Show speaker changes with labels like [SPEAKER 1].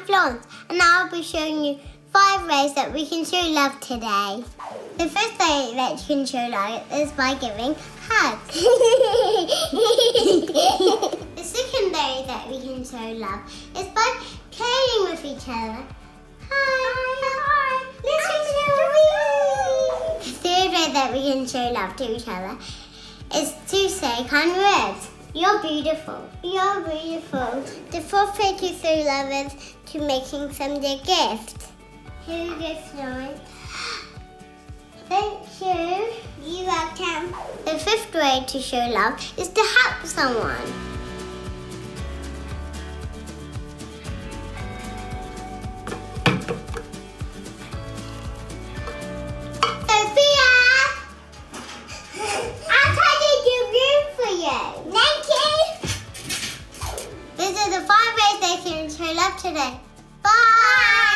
[SPEAKER 1] Florence, and I'll be showing you 5 ways that we can show love today. The first way that you can show love is by giving hugs. The second way that we can show love is by playing with each other. Hi. The third way that we can show love to each other is to say kind words. You're beautiful. You're beautiful. The fourth way to show love is to making somebody a gift. Here you go, Florence. Thank you. You're welcome. The fifth way to show love is to help someone. Sophia! I'll try to do room for you. Thank you. These are the 5 ways they can show love today. Bye!